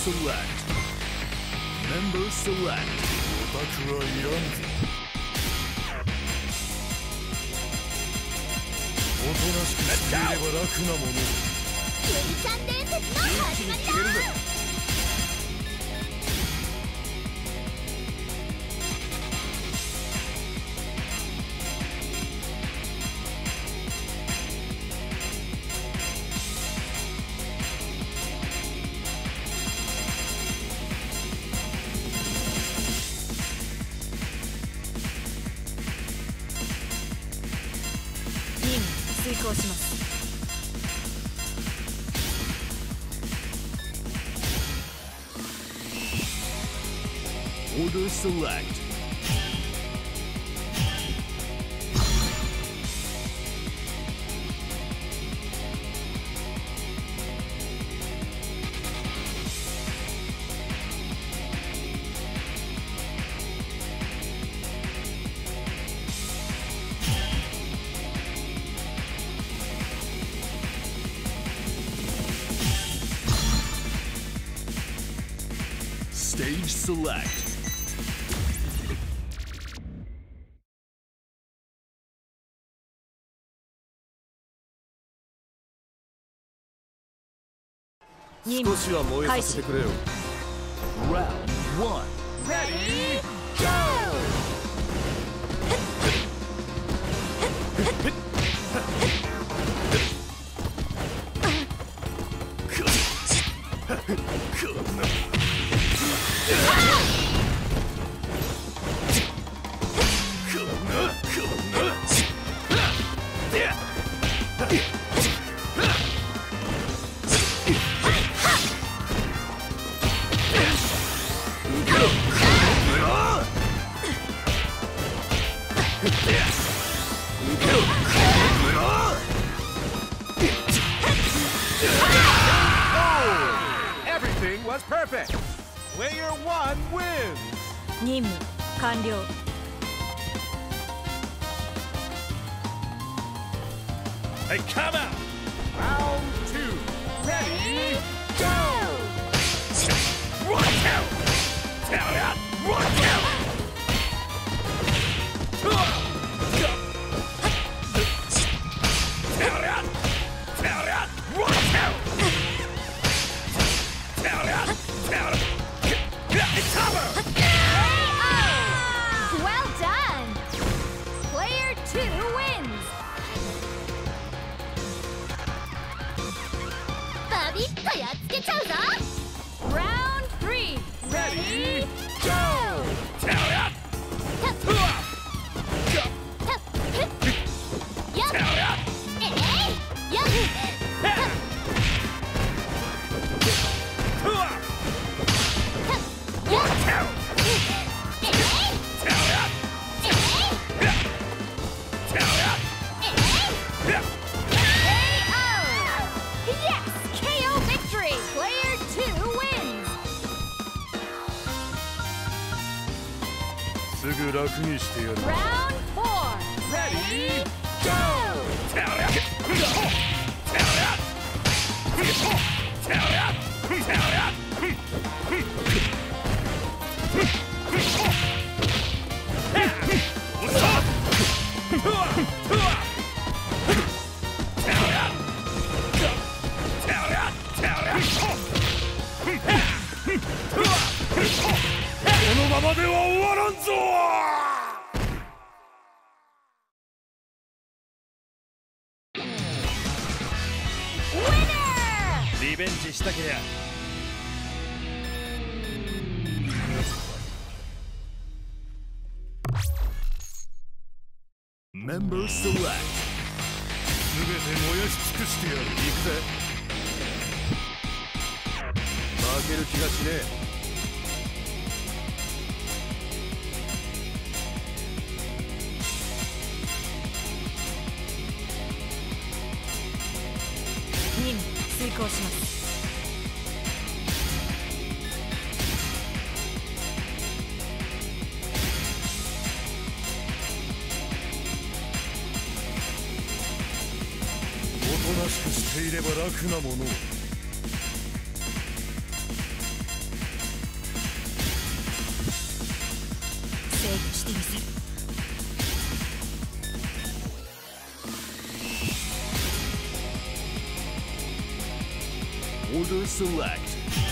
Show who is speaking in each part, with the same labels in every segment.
Speaker 1: select. Member select. オタクはいらんぞ。おとなしくしていれば楽なもの。
Speaker 2: ゆりちゃん伝説の始まりだ。
Speaker 3: 遂行します。
Speaker 1: Order select. Stage select.
Speaker 3: Round
Speaker 1: 1.
Speaker 3: Ready,
Speaker 1: go!
Speaker 3: 任務完了。
Speaker 1: Hey, come out! Round 2. Ready, go! Watch out! Tell ya! Watch out! Tell ya! Tell ya! Watch out! Tell ya! Tell ya! Cover!
Speaker 2: Well done! Player 2 wins! バビッとやっつけちゃうぞ Round 3 Ready, go!
Speaker 1: Tell ya! Tell ya!
Speaker 2: Round 4 Ready, go!
Speaker 1: Tell ya! Tell ya! Tell ya! Tell ya! What's up? Tell ya! Tell ya! Tell ya! このままでは終わらんぞ！リベンジしたけりゃ。Member select。すべて燃やし尽くしてやる。行くぜ。負ける気がしねえ。
Speaker 3: 任務遂行します。
Speaker 1: おとなしくしていれば楽なもの。
Speaker 3: してみせる。
Speaker 1: Order select.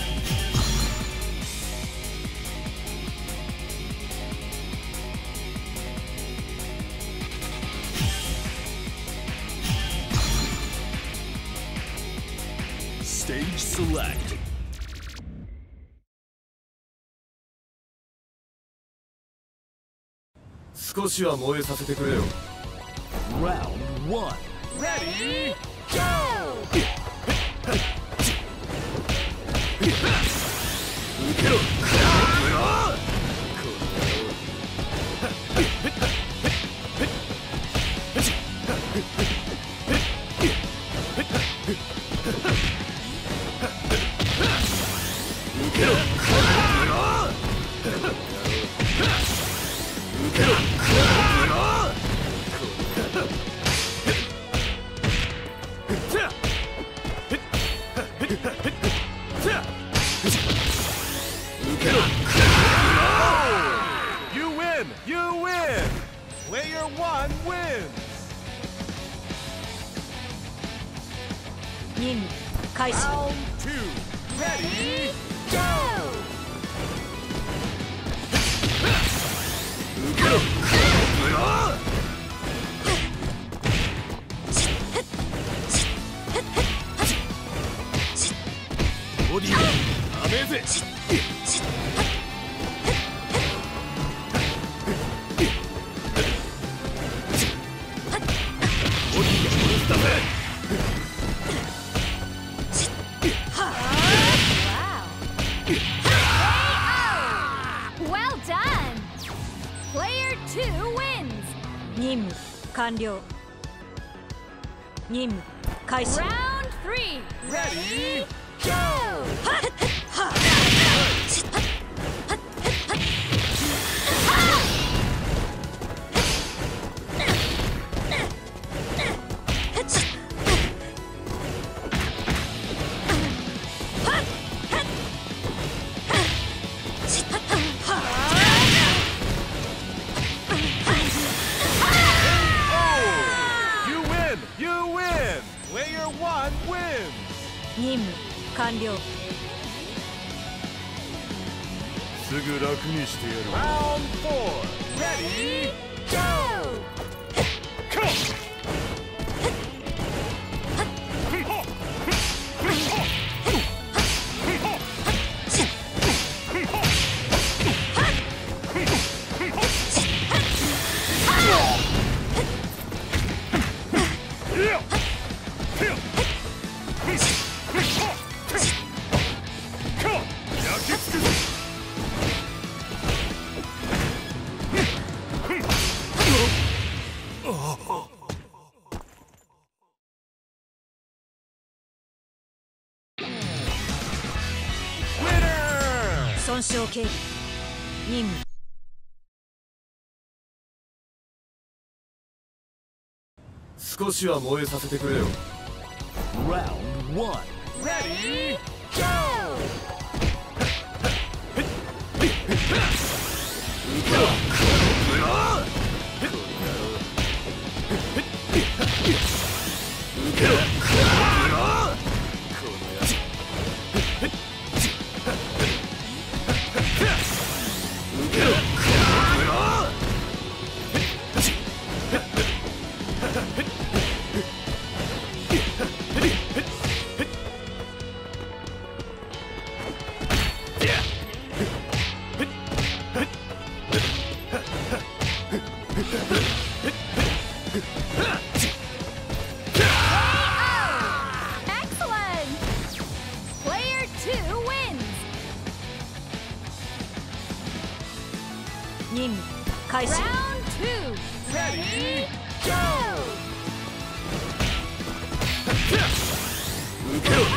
Speaker 1: Stage select.
Speaker 4: 少しは燃えさせてくれよ。
Speaker 1: Round 1.
Speaker 2: Ready, go!
Speaker 4: 受けろ。
Speaker 1: You win! You win! Player 1 wins!
Speaker 3: 任務開始。
Speaker 1: Round 2. Ready?
Speaker 2: Go!
Speaker 4: 受けろ。
Speaker 1: ボディーアメーゼ。ボディーが戻ったぜ。
Speaker 2: Wow! Well done! Player 2 wins!
Speaker 3: 任務完了。任務開始。
Speaker 2: Round 3!
Speaker 1: Ready?
Speaker 2: Go!
Speaker 3: 任務完了。
Speaker 1: すぐ楽にしてやる。Round 4. Ready? Go! Come!
Speaker 3: 損傷警備任務。
Speaker 4: 少しは燃えさせてくれよ。
Speaker 1: Round 1. Ready? Go!
Speaker 4: 受けろ。受けろ。
Speaker 2: Excellent! Player 2 wins!
Speaker 3: 任務開始。
Speaker 2: Round 2!
Speaker 1: Ready? Go!
Speaker 4: 受けろ。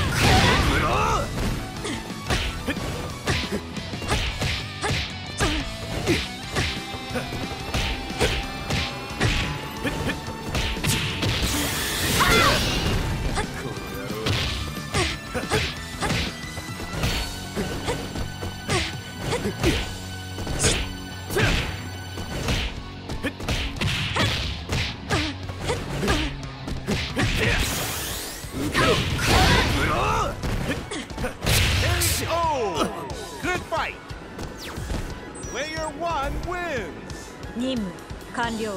Speaker 1: Player 1 wins!
Speaker 3: 任務完了。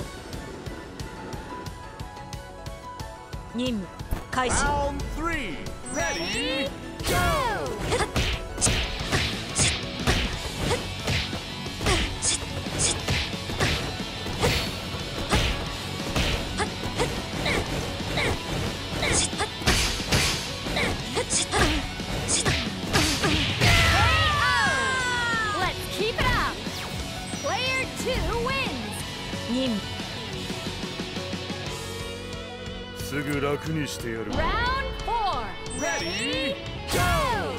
Speaker 3: 任務開始。
Speaker 1: Round 3! Ready? Go!
Speaker 2: Let's keep it up! Player 2 wins!
Speaker 3: 任務
Speaker 1: すぐ楽にしてやる。
Speaker 2: Round 4!
Speaker 1: Ready?
Speaker 2: Go!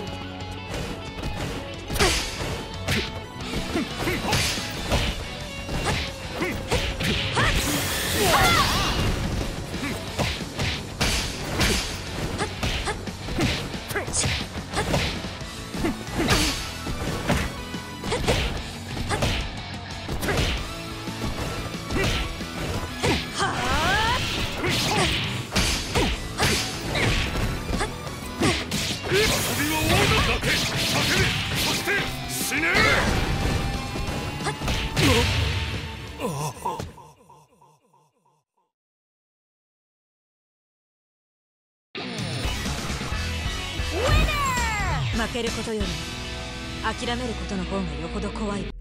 Speaker 3: 負けることよりも諦めることの方がよほど怖い。